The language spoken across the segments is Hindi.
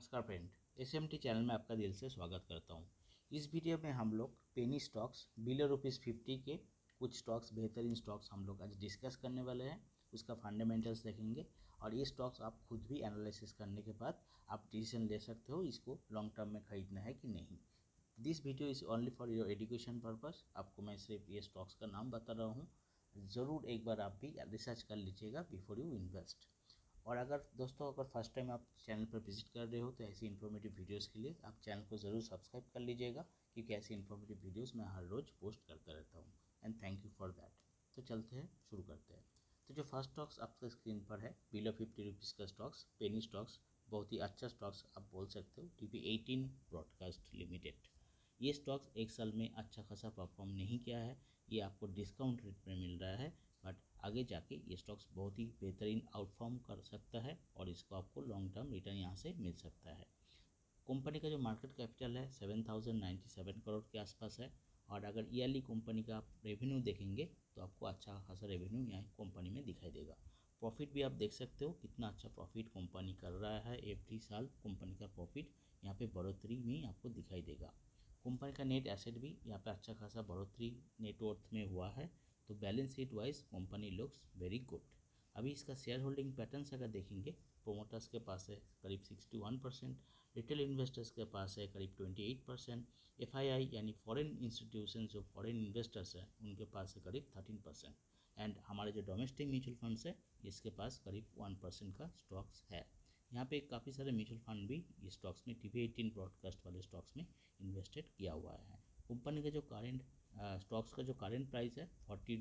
नमस्कार फ्रेंड, एसएमटी चैनल में आपका दिल से स्वागत करता हूं। इस वीडियो में हम लोग पेनी स्टॉक्स बिलो ₹50 के कुछ स्टॉक्स, बेहतरीन स्टॉक्स हम लोग आज डिस्कस करने वाले हैं। उसका फंडामेंटल्स देखेंगे और ये स्टॉक्स आप खुद भी एनालिसिस करने के बाद आप डिसीजन ले सकते हो इसको लॉन्ग टर्म में खरीदना है कि नहीं। This video is only for your education purpose. आपको मैं सिर्फ ये स्टॉक्स का नाम बता रहा हूँ, ज़रूर एक बार आप भी रिसर्च कर लीजिएगा बिफोर यू इन्वेस्ट। और अगर दोस्तों फर्स्ट टाइम आप चैनल पर विजिट कर रहे हो तो ऐसी इन्फॉर्मेटिव वीडियोस के लिए आप चैनल को ज़रूर सब्सक्राइब कर लीजिएगा, क्योंकि ऐसी इन्फॉर्मेटिव वीडियोस मैं हर रोज़ पोस्ट करता रहता हूँ and thank you for that. तो चलते हैं, शुरू करते हैं। तो जो फर्स्ट स्टॉक्स आपके स्क्रीन पर है बिलो ₹50 का स्टॉक्स, पेनी स्टॉक्स, बहुत ही अच्छा स्टॉक्स आप बोल सकते हो, TP18 ब्रॉडकास्ट लिमिटेड। ये स्टॉक्स एक साल में अच्छा खासा परफॉर्म नहीं किया है, ये आपको डिस्काउंट रेट में मिल रहा है, बट आगे जाके ये स्टॉक्स बहुत ही बेहतरीन आउटफॉर्म कर सकता है और इसको आपको लॉन्ग टर्म रिटर्न यहाँ से मिल सकता है। कंपनी का जो मार्केट कैपिटल है 7097 करोड़ के आसपास है, और अगर ईयरली कंपनी का आप रेवेन्यू देखेंगे तो आपको अच्छा खासा रेवेन्यू यहाँ कंपनी में दिखाई देगा। प्रॉफिट भी आप देख सकते हो कितना अच्छा प्रॉफिट कंपनी कर रहा है। एवरी साल कंपनी का प्रॉफिट यहाँ पे बढ़ोतरी में आपको दिखाई देगा। कंपनी का नेट एसेट भी यहाँ पे अच्छा खासा बढ़ोतरी नेटवर्थ में हुआ है। तो balance sheet wise company looks very good. अभी इसका शेयर होल्डिंग पैटर्न्स अगर देखेंगे, प्रोमोटर्स के पास है करीब 61%, रिटेल इन्वेस्टर्स के पास है करीब 28%, FII यानी फॉरेन इंस्टीट्यूशन जो फॉरेन इन्वेस्टर्स हैं उनके पास है करीब 13%, एंड हमारे जो डोमेस्टिक म्यूचुअल फंड्स है इसके पास करीब 1% का स्टॉक्स है। यहाँ पे काफ़ी सारे म्यूचुअल फंड भी इस स्टॉक्स में TP18 ब्रॉडकास्ट वाले स्टॉक्स में इन्वेस्टेड किया हुआ है। कंपनी का जो करेंट स्टॉक्स का जो करेंट प्राइस है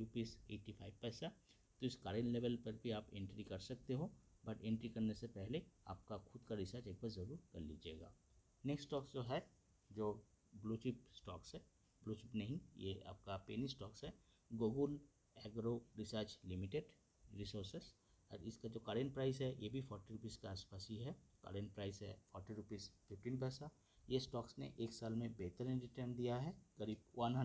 ₹40.85, तो इस करेंट लेवल पर भी आप एंट्री कर सकते हो, बट एंट्री करने से पहले आपका खुद का रिसर्च एक बार ज़रूर कर लीजिएगा। नेक्स्ट स्टॉक्स जो है, जो ब्लू चिप स्टॉक्स है, ब्लू चिप नहीं, ये आपका पेनी स्टॉक्स है, Gokul agro research limited resources, और इसका जो करेंट प्राइस है ये भी ₹40 के आसपास ही है। करेंट प्राइस है ₹40.15। ये स्टॉक्स ने एक साल में बेहतरीन रिटर्न दिया है, करीब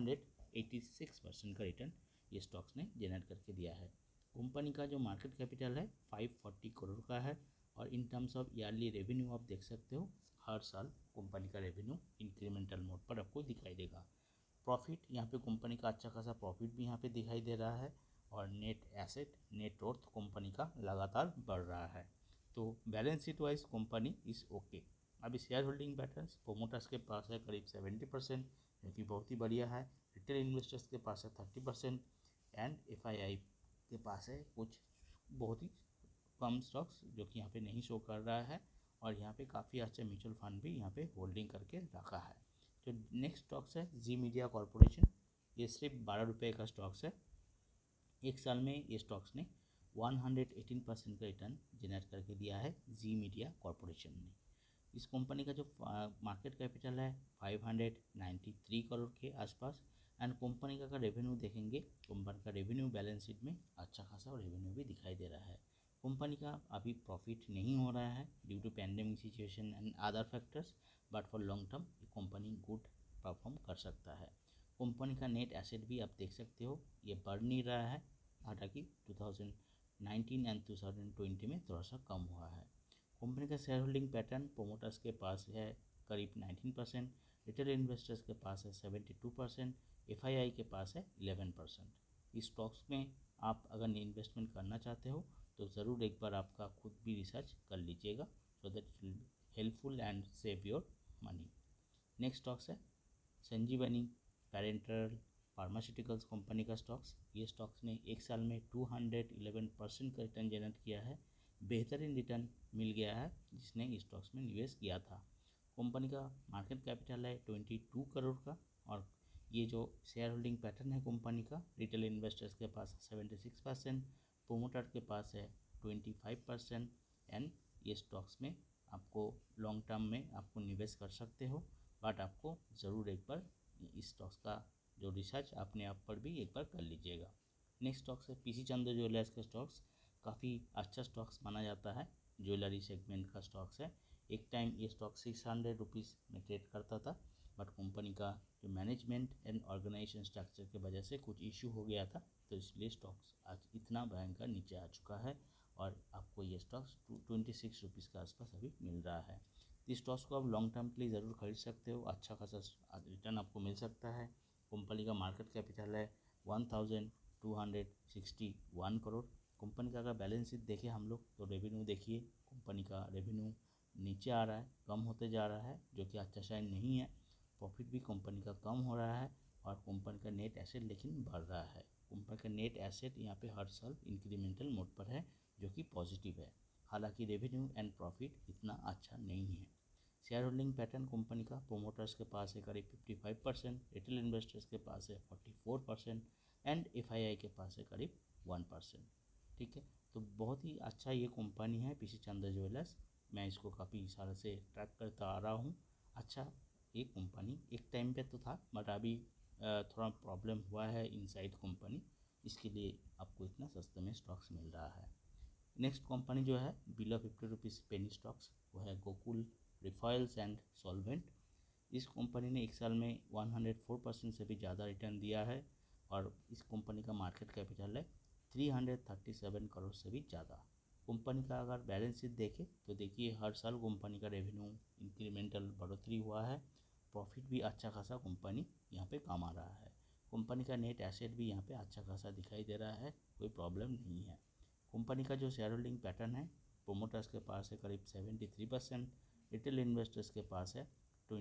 186% का रिटर्न ये स्टॉक्स ने जनरेट करके दिया है। कंपनी का जो मार्केट कैपिटल है 540 करोड़ का है, और in terms of yearly revenue आप देख सकते हो हर साल कंपनी का रेवेन्यू इंक्रीमेंटल मोड पर आपको दिखाई देगा। प्रॉफिट यहाँ पे कंपनी का अच्छा खासा प्रॉफिट भी यहाँ पे दिखाई दे रहा है, और net asset net worth company का लगातार बढ़ रहा है। तो balance sheet wise company is okay. अभी शेयर होल्डिंग पैटर्न्स, प्रोमोटर्स के पास है करीब 70%, जो कि बहुत ही बढ़िया है। रिटेल इन्वेस्टर्स के पास है 30%, एंड FII के पास है कुछ बहुत ही कम स्टॉक्स जो कि यहाँ पे नहीं शो कर रहा है, और यहाँ पे काफ़ी अच्छा म्यूचुअल फंड भी यहाँ पे होल्डिंग करके रखा है। जो नेक्स्ट स्टॉक्स है जी मीडिया कॉरपोरेशन, ये सिर्फ ₹12 का स्टॉक्स है। एक साल में ये स्टॉक्स ने 118% का रिटर्न जनरेट करके दिया है जी मीडिया कॉरपोरेशन ने। इस कंपनी का जो मार्केट कैपिटल है 593 करोड़ के आसपास, एंड कंपनी का अगर रेवेन्यू देखेंगे, कंपनी का रेवेन्यू बैलेंस शीट में अच्छा खासा रेवेन्यू भी दिखाई दे रहा है। कंपनी का अभी प्रॉफिट नहीं हो रहा है due to pandemic situation and other factors, but for long term ये कंपनी गुड परफॉर्म कर सकता है। कंपनी का नेट एसेट भी आप देख सकते हो ये बढ़ नहीं रहा है, हालांकि 2019 एंड 2020 में थोड़ा सा कम हुआ है। कंपनी का शेयर होल्डिंग पैटर्न, प्रोमोटर्स के पास है करीब 19%, रिटेल इन्वेस्टर्स के पास है 72%, FII के पास है 11%। इस स्टॉक्स में आप अगर इन्वेस्टमेंट करना चाहते हो तो ज़रूर एक बार आपका खुद भी रिसर्च कर लीजिएगा, so that it will helpful and save your money. Next stocks है संजीवनी पैरेंटल फार्मास्यूटिकल्स कंपनी का स्टॉक्स। ये स्टॉक्स ने एक साल में 211% का रिटर्न जनरेट किया है। बेहतरीन रिटर्न मिल गया है जिसने स्टॉक्स में निवेश किया था। कंपनी का मार्केट कैपिटल है 22 करोड़ का, और ये जो शेयर होल्डिंग पैटर्न है कंपनी का, रिटेल इन्वेस्टर्स के पास 76%, प्रोमोटर के पास है 25%, एंड ये स्टॉक्स में आपको लॉन्ग टर्म में आपको निवेश कर सकते हो, बट आपको ज़रूर एक बार इस स्टॉक्स का जो रिसर्च अपने आप पर भी एक बार कर लीजिएगा। नेक्स्ट स्टॉक्स है PC चंद्र ज्वेलर्स का स्टॉक्स। काफ़ी अच्छा स्टॉक्स माना जाता है, ज्वेलरी सेगमेंट का स्टॉक्स है। एक टाइम ये स्टॉक ₹600 में ट्रेड करता था, बट कंपनी का जो मैनेजमेंट एंड ऑर्गेनाइजेशन स्ट्रक्चर की वजह से कुछ इशू हो गया था, तो इसलिए स्टॉक्स आज इतना भयंकर नीचे आ चुका है, और आपको ये स्टॉक्स ₹26 के आसपास अभी मिल रहा है। इस स्टॉक्स को आप लॉन्ग टर्म के लिए ज़रूर खरीद सकते हो, अच्छा खासा रिटर्न आपको मिल सकता है। कंपनी का मार्केट कैपिटल है 1261 करोड़। कंपनी का अगर बैलेंस शीट देखें हम लोग तो रेवेन्यू देखिए, कंपनी का रेवेन्यू नीचे आ रहा है, कम होते जा रहा है, जो कि अच्छा साइन नहीं है। प्रॉफिट भी कंपनी का कम हो रहा है और कंपनी का नेट एसेट लेकिन बढ़ रहा है। कंपनी का नेट एसेट यहाँ पे हर साल इंक्रीमेंटल मोड पर है, जो कि पॉजिटिव है। हालांकि रेवेन्यू एंड प्रॉफिट इतना अच्छा नहीं है। शेयर होल्डिंग पैटर्न कंपनी का प्रोमोटर्स के पास है करीब 55%, रिटेल इन्वेस्टर्स के पास है 44% एंड एफआईआई के पास है करीब 1%। ठीक है, तो बहुत ही अच्छा ये कंपनी है पीसी चंद्र ज्वेलर्स। मैं इसको काफ़ी साल से ट्रैक करता आ रहा हूँ। अच्छा, ये कंपनी एक टाइम पे तो था, बट अभी थोड़ा प्रॉब्लम हुआ है इनसाइड कंपनी, इसके लिए आपको इतना सस्ते में स्टॉक्स मिल रहा है। नेक्स्ट कंपनी जो है बिलो 50 रुपीज़ पेनी स्टॉक्स, वो है गोकुल रिफाइल्स एंड सॉल्वेंट। इस कंपनी ने एक साल में 104% से भी ज़्यादा रिटर्न दिया है और इस कंपनी का मार्केट कैपिटल है 337 करोड़ से भी ज़्यादा। कंपनी का अगर बैलेंस शीट देखें तो देखिए हर साल कंपनी का रेवेन्यू इंक्रीमेंटल बढ़ोतरी हुआ है, प्रॉफिट भी अच्छा खासा कंपनी यहाँ पे कमा रहा है। कंपनी का नेट एसेट भी यहाँ पे अच्छा खासा दिखाई दे रहा है, कोई प्रॉब्लम नहीं है। कंपनी का जो शेयर होल्डिंग पैटर्न है, प्रोमोटर्स के पास है करीब 73%, रिटेल इन्वेस्टर्स के पास है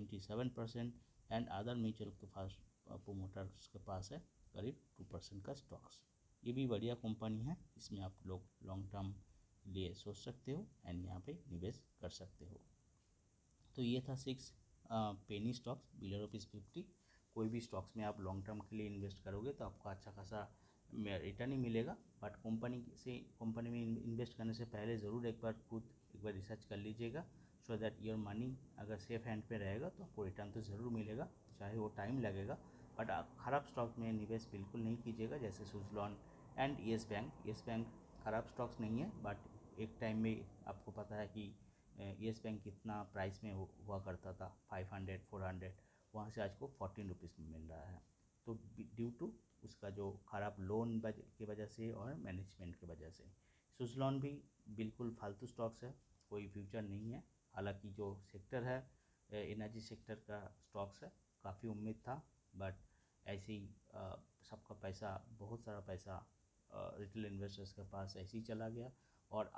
27% एंड अदर म्यूचुअल के पास प्रोमोटर्स के पास है करीब 2% का स्टॉक्स। ये भी बढ़िया कंपनी है, इसमें आप लोग लॉन्ग टर्म लिए सोच सकते हो एंड यहाँ पे निवेश कर सकते हो। तो ये था 6 पेनी स्टॉक्स बिलो ₹50। कोई भी स्टॉक्स में आप लॉन्ग टर्म के लिए इन्वेस्ट करोगे तो आपको अच्छा खासा रिटर्न ही मिलेगा, बट कंपनी में इन्वेस्ट करने से पहले ज़रूर एक बार रिसर्च कर लीजिएगा, सो दैट योर मनी अगर सेफ हैंड पे रहेगा तो आपको रिटर्न तो ज़रूर मिलेगा, चाहे वो टाइम लगेगा। बट आप ख़राब स्टॉक में निवेश बिल्कुल नहीं कीजिएगा, जैसे Suzlon and yes bank. Yes bank ख़राब स्टॉक्स नहीं है, बट एक टाइम में आपको पता है कि येस बैंक कितना प्राइस में हुआ करता था, 500 400, वहाँ से आज को 14 रुपीज़ में मिल रहा है। तो ड्यू टू उसका जो ख़राब लोन की वजह से और मैनेजमेंट की वजह से। सुज़लॉन भी बिल्कुल फालतू स्टॉक्स है, कोई फ्यूचर नहीं है। हालांकि जो सेक्टर है एनर्जी सेक्टर का स्टॉक्स है, काफ़ी उम्मीद था, बट ऐसे ही सबका पैसा, बहुत सारा पैसा रिटेल इन्वेस्टर्स के पास ऐसे ही चला गया। और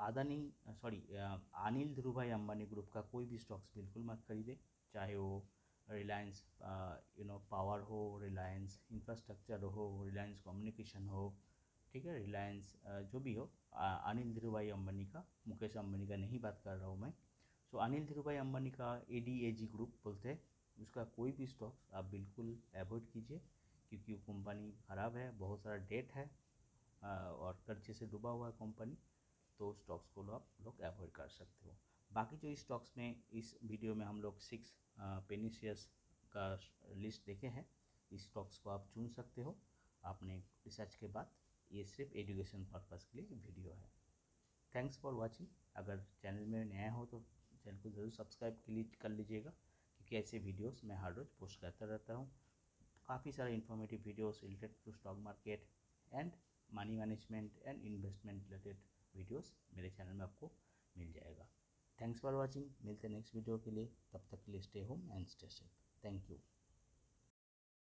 अनिल धीरूभाई अंबानी ग्रुप का कोई भी स्टॉक्स बिल्कुल मत खरीदे, चाहे वो रिलायंस पावर हो, रिलायंस इंफ्रास्ट्रक्चर हो, रिलायंस कम्युनिकेशन हो, ठीक है, रिलायंस जो भी हो। अनिल धीरूभाई अंबानी का, मुकेश अंबानी का नहीं बात कर रहा हूँ मैं। सो अनिल धीरूभाई अंबानी का ADAG ग्रुप बोलते हैं, उसका कोई भी स्टॉक्स आप बिल्कुल अवॉइड कीजिए, क्योंकि वो कंपनी ख़राब है, बहुत सारा डेट है और कर्जे से डूबा हुआ है कंपनी, तो स्टॉक्स को आप लोग अवॉइड कर सकते हो। बाकी जो स्टॉक्स में इस वीडियो में हम लोग 6 पेनी शेयर्स का लिस्ट देखे हैं, इस स्टॉक्स को आप चुन सकते हो आपने रिसर्च के बाद। ये सिर्फ एजुकेशन पर्पज़ के लिए वीडियो है। Thanks for watching. अगर चैनल में नया हो तो चैनल को ज़रूर सब्सक्राइब कर लीजिएगा, क्योंकि ऐसे वीडियोस मैं हर रोज़ पोस्ट करता रहता हूँ। काफ़ी सारे informative videos related to stock market and money management and investment related videos मेरे चैनल में आपको मिल जाएगा। Thanks for watching. मिलते हैं नेक्स्ट वीडियो के लिए, तब तक के लिए stay home and stay safe. Thank you.